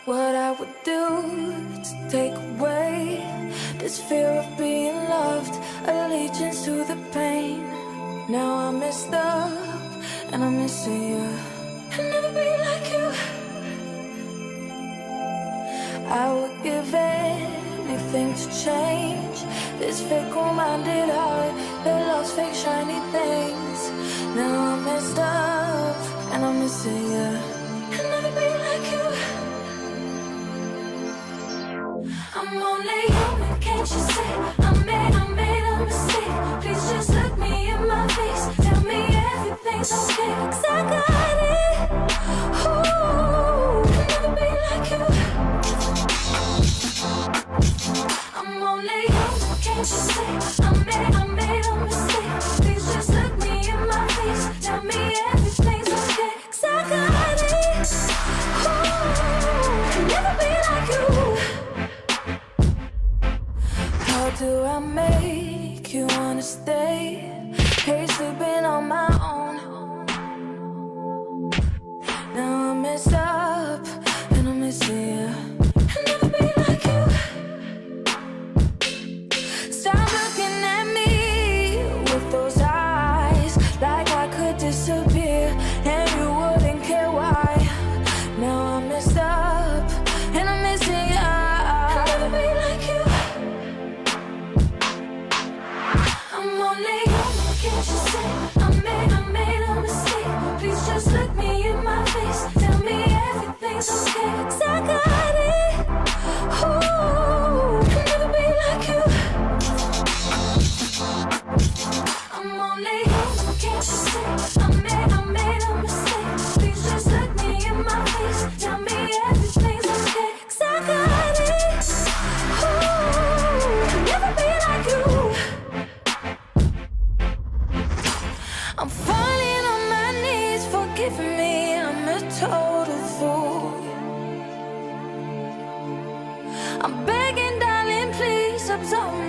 what I would do to take away this fear of being loved, allegiance to the pain. Now I'm messed up and I'm missing you. I'll never be like you. I would give anything to change this fickle-minded heart that loves fake shiny things. Now I'm messed up and I'm missing you. I'll never be like you. I'm only human, can't you see? I made a mistake. Please just look me in my face. Tell me everything's okay, 'cause I got it. Ooh, I'll never be like you. I'm only human, can't you see? I made a mistake. Please just look me in my face. Tell me everything's okay, 'cause I got it. Ooh, I'll never be like you. How do I make you wanna stay? Hate sleeping on my own. Now I'm messed up and I'm missing you. I'll never be like you. Stop looking at me with those eyes, like I could disappear and you wouldn't care why. Now I'm messed up and I'm missing you. I'll never be like you. I'm only human, can't you see? I made a mistake. Please just look me in my face. Tell me everything's okay, 'cause I got it. Ooh, I'll never be like you. I'm only human, can't you see? I made a mistake. Please just look me in my face. Tell me everything's okay, 'cause I got it. Ooh, I'll never be like you. I'm falling on my knees, forgive me, I'm a total fool. I'm begging, darling, please absolve